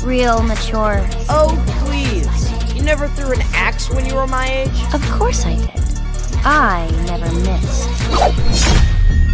real mature. Oh, please. You never threw an axe when you were my age? Of course I did. I never missed.